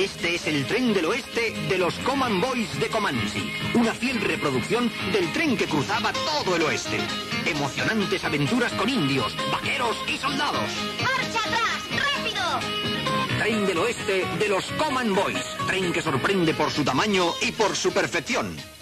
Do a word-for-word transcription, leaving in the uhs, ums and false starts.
Este es el tren del oeste de los Coman Boys de Comansi, una fiel reproducción del tren que cruzaba todo el oeste. Emocionantes aventuras con indios, vaqueros y soldados. ¡Marcha atrás! ¡Rápido! Tren del oeste de los Coman Boys, tren que sorprende por su tamaño y por su perfección.